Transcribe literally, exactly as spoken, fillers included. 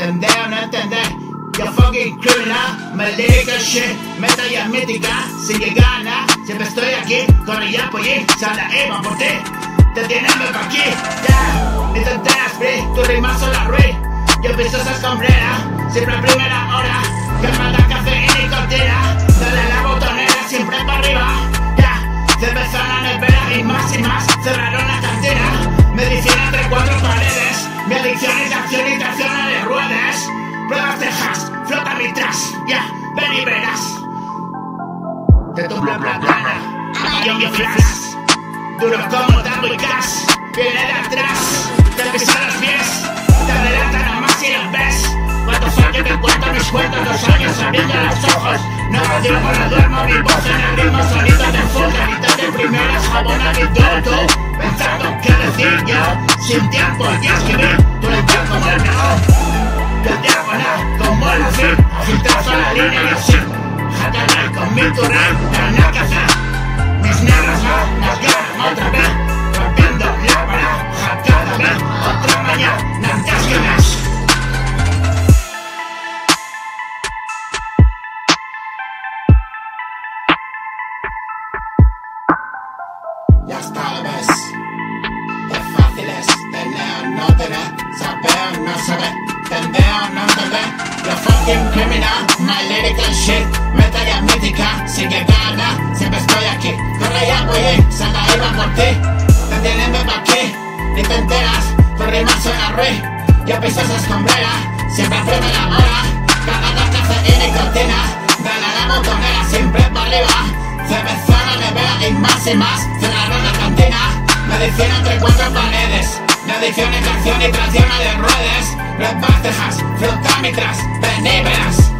entender o no entender. Yo fucking criminal, my lyrical shit, metalla mítica, sigue gana. Siempre estoy aquí, corre ya por allí, sal de Eva por ti. Te tienen por aquí, yeah. Ni te enteras, free, tu rimas son la ruin. Yo piso esa escombrera, siempre a primera hora. Calmada, café y nicotina. Dale a la botonera, siempre para arriba, yeah. Cerveza en la nevera y más y más. Cerraron la cantina, medicina entre cuatro paredes. Mi adicción es de acción y tracción a de ruedas. Pruebas de hash, flota mi trash, ya, yeah, ven y verás. Te tumbo en platana, amarillo y flash. Duro como tango y cash, viene de atrás. Te pisan los pies, te adelantan a más y los ves. Cuántos años te cuento mis cuentos, dos años abriendo los ojos. No me duermo, no duermo, mi voz en el ritmo, sonido de full. Caritas de primeras, jabón a mi tonto. Pensando qué decir yo, sin tiempo y escribir. Tú le das como el mejor. Yo te hago nada, como el fin. Filtras a la línea y así. Jatana con mi turrán, gana café. Mis negros van, nos ganan otra vez. Rompiendo la baraja cada vez. Otra mañana, antes que más. Ya está, lo ves. Qué fácil es tener o no tener, saber o no saber, entender o no entender. Yo fucking criminal, my lyrical shit, metalla mítica, sigue gana, siempre estoy aquí. Corre ya, güey, salga y va por ti. Te tienen ven pa' aquí, ni te enteras, tu rima suena ruin. Yo piso esa escombrera, siempre a primera hora. Cagada, café y nicotina, dale a la botonera, siempre para arriba. Cerveza en la nevera y más y más. Cerraron la cantina, medicina entre cuatro paredes. Mi adicción es acción y tracción a de ruedas. Red bajas, flota mi tras, ven y verás.